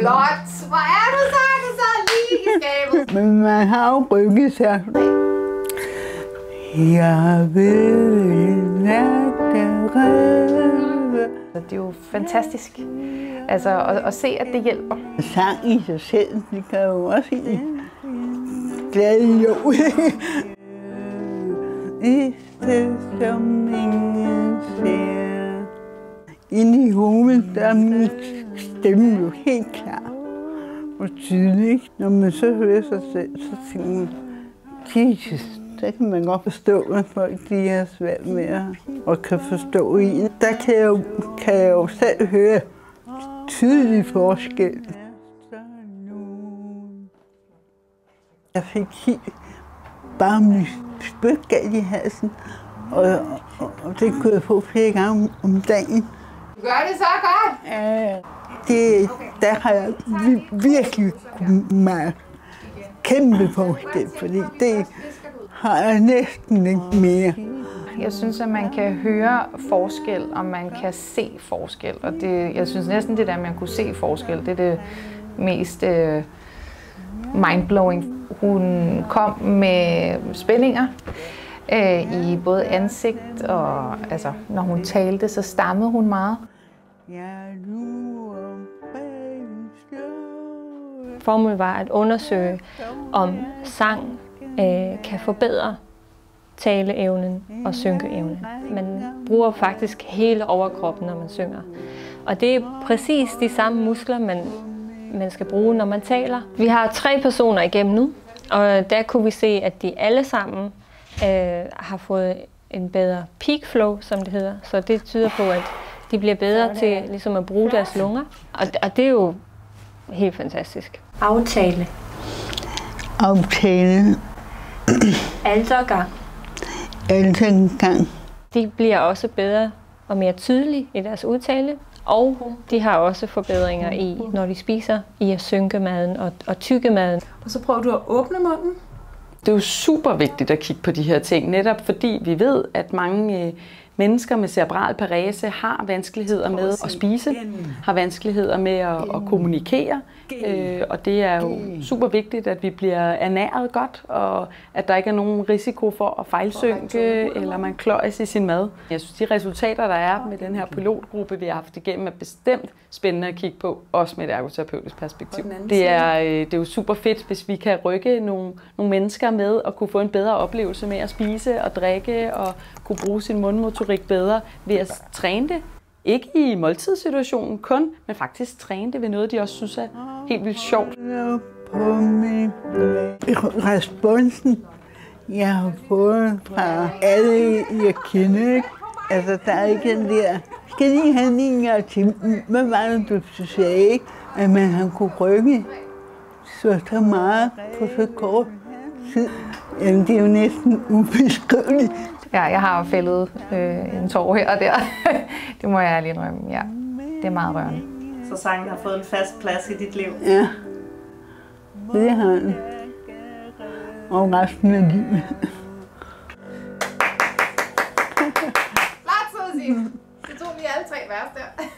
Flot! Hvor er du så lige i skabet? Men man har jo rykket sig. Jeg vil det er jo fantastisk altså, at se, at det hjælper. Sang i sig selv, det kan jo også en glad jord. I stedet som ingen ser. Inde i hovedet, der er min stemme jo helt klar og tydelig. Når man så hører sig selv, så tænker man, Jesus, der kan man godt forstå, at folk de er svært med og kan forstå en. Der kan jeg jo selv høre tydelig forskel. Jeg fik helt bare mit spyt galt i halsen, og det kunne jeg få flere gange om dagen. Du gør det så godt! Der har jeg virkelig meget kæmpe forskel, fordi det har jeg næsten ikke mere. Jeg synes, at man kan høre forskel, og man kan se forskel. Og jeg synes næsten, det der, man kunne se forskel, det er det mest mindblowing. Hun kom med spændinger i både ansigt og altså, når hun talte, så stammede hun meget. Formålet var at undersøge, om sang kan forbedre taleevnen og synkeevnen. Man bruger faktisk hele overkroppen, når man synger. Og det er præcis de samme muskler, man skal bruge, når man taler. Vi har 3 personer igennem nu, og der kunne vi se, at de alle sammen har fået en bedre peak flow, som det hedder. Så det tyder på, at de bliver bedre til ligesom at bruge deres lunger. Og det er jo helt fantastisk. Aftale. Aftale. Altergang. Altergang. De bliver også bedre og mere tydelige i deres udtale. Og de har også forbedringer i, når de spiser, i at synke maden og tygge maden. Og så prøver du at åbne munden. Det er jo super vigtigt at kigge på de her ting, netop fordi vi ved, at mange mennesker med cerebral parese har vanskeligheder med at spise, har vanskeligheder med at kommunikere, og det er jo super vigtigt, at vi bliver ernæret godt, og at der ikke er nogen risiko for at fejlsynke, eller man kløjes i sin mad. Jeg synes, de resultater, der er med den her pilotgruppe, vi har haft igennem, er bestemt spændende at kigge på, også med et ergoterapeutisk perspektiv. Det er jo super fedt, hvis vi kan rykke nogle mennesker med og kunne få en bedre oplevelse med at spise og drikke og kunne bruge sin mundmotorik bedre ved at træne det. Ikke i måltidssituationen kun, men faktisk træne det ved noget, de også synes er helt vildt sjovt. Responsen, jeg har fået fra alle, jeg kender, ikke? Altså, der er ikke den der, skal lige have en gang til, hvad var det, du sagde, ikke? At man har kunne rykke så meget på så kort tid. Jamen, det er jo næsten ubeskriveligt. Ja, jeg har fældet en tår her og der. Det må jeg lige indrømme. Ja, det er meget rørende. Så sangen har fået en fast plads i dit liv? Ja, det har den. Og resten af livet. Flot, Susie! Du tog lige alle 3 vers der.